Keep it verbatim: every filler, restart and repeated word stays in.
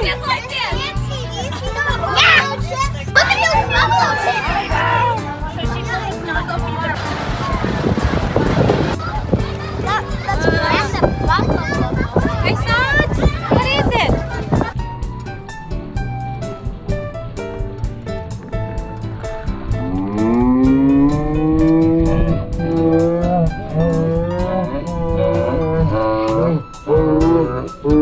Just like this. Yeah! Look at those buffalo chips! So she really snuggled me there. That, that's, that's a buffalo. Bison? What is it? Oh,